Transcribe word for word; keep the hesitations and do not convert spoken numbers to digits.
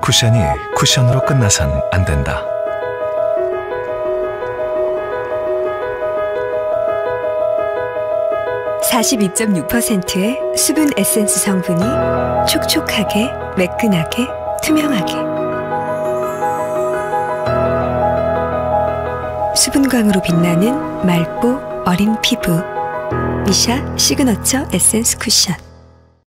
쿠션이 쿠션으로 끝나선 안 된다. 사십이 점 육 퍼센트의 수분 에센스 성분이 촉촉하게, 매끈하게, 투명하게 수분광으로 빛나는 맑고 어린 피부 미샤 시그너처 에센스 쿠션.